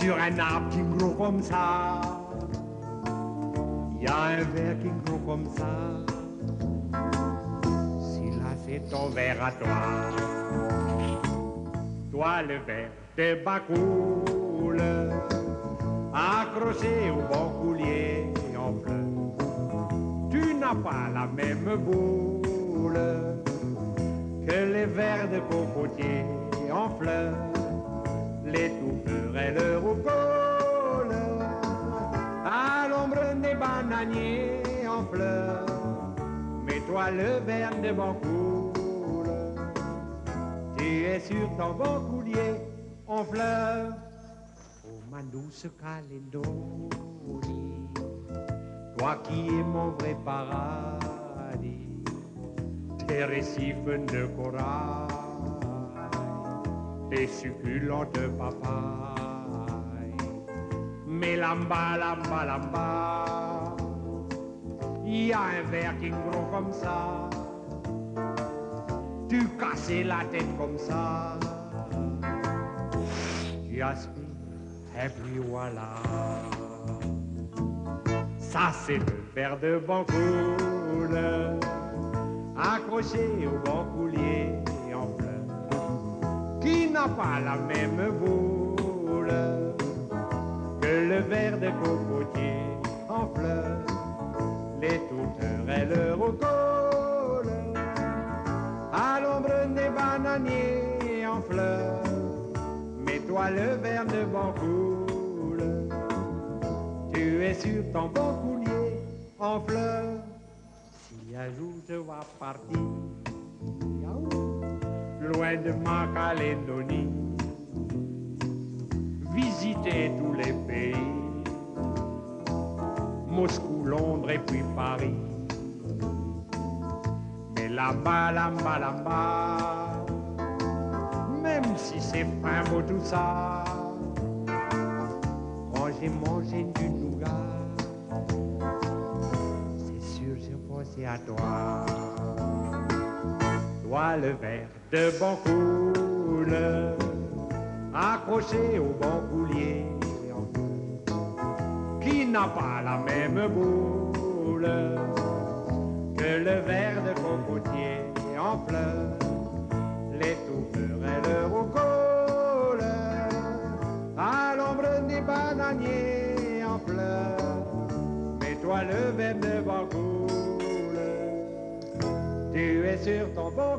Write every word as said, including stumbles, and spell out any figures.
sur un arbre qui gros comme ça. Il y a un verre qui gros comme ça. Celui-là c'est ton verre à toi. Toi le verre de Bacoule, accroché au bon coulier en fleurs. Tu n'as pas la même boule que les vers de cocotier en fleurs, les touffes et le roucole, à l'ombre des bananiers en fleurs. Mais toi le vers de Bancoule, tu es sur ton bon coulier en fleurs. Oh ma douce Calédonie, toi qui es mon vrai paradis, tes récifs de corail, tes succulentes papayes. Mais là-bas, là-bas, là-bas, il y a un verre qui est gros comme ça. Tu cassais la tête comme ça. Tu aspires, et puis voilà. Ça c'est le verre de Bancoule, accroché au bon coulier en fleurs, qui n'a pas la même boule que le verre de cocotier en fleurs, les tourterelles et le roucole, à l'ombre des bananiers en fleurs. Mais toi le verre de Bancoule, tu es sur ton bon coulier en fleurs. Si un jour je vois partir, loin de ma Calédonie, visiter tous les pays, Moscou, Londres et puis Paris. Mais là-bas, là-bas, là-bas, même si c'est fin beau tout ça, quand j'ai mangé du nougat, c'est sûr j'ai pensé à toi. Toi le verre de Bancoule, accroché au bon coulier, qui n'a pas la même boule que le verre de cocotier en fleurs, les touffes et le roucole, à l'ombre des bananiers en fleurs. Mais toi le verre de Bancoule, tu es sur ton bon